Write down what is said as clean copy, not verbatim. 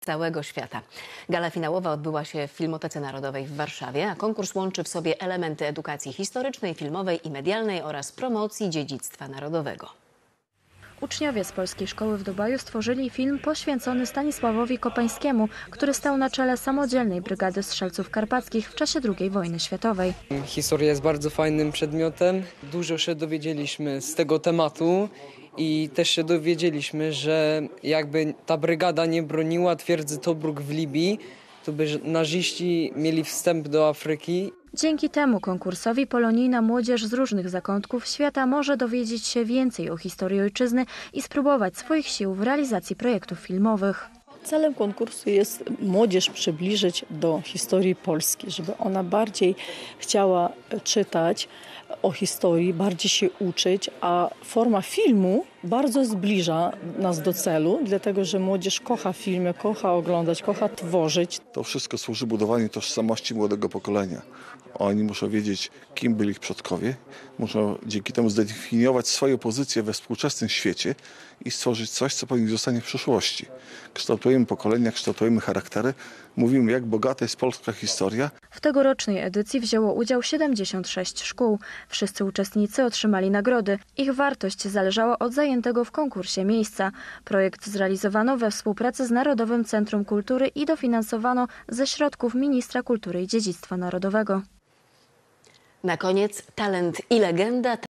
całego świata. Gala finałowa odbyła się w Filmotece Narodowej w Warszawie, a konkurs łączy w sobie elementy edukacji historycznej, filmowej i medialnej oraz promocji dziedzictwa narodowego. Uczniowie z Polskiej Szkoły w Dubaju stworzyli film poświęcony Stanisławowi Kopańskiemu, który stał na czele samodzielnej brygady strzelców karpackich w czasie II wojny światowej. Historia jest bardzo fajnym przedmiotem. Dużo się dowiedzieliśmy z tego tematu i też się dowiedzieliśmy, że jakby ta brygada nie broniła twierdzy Tobruk w Libii, to by naziści mieli wstęp do Afryki. Dzięki temu konkursowi polonijna młodzież z różnych zakątków świata może dowiedzieć się więcej o historii ojczyzny i spróbować swoich sił w realizacji projektów filmowych. Celem konkursu jest młodzież przybliżyć do historii Polski, żeby ona bardziej chciała czytać o historii, bardziej się uczyć, a forma filmu bardzo zbliża nas do celu, dlatego że młodzież kocha filmy, kocha oglądać, kocha tworzyć. To wszystko służy budowaniu tożsamości młodego pokolenia. Oni muszą wiedzieć, kim byli ich przodkowie, muszą dzięki temu zdefiniować swoją pozycję we współczesnym świecie i stworzyć coś, co po nich zostanie w przyszłości. Kształtujemy pokolenia, kształtujemy charaktery, mówimy, jak bogata jest polska historia. W tegorocznej edycji wzięło udział 76 szkół. Wszyscy uczestnicy otrzymali nagrody. Ich wartość zależała od zajętego w konkursie miejsca. Projekt zrealizowano we współpracy z Narodowym Centrum Kultury i dofinansowano ze środków Ministra Kultury i Dziedzictwa Narodowego. Na koniec talent i legenda.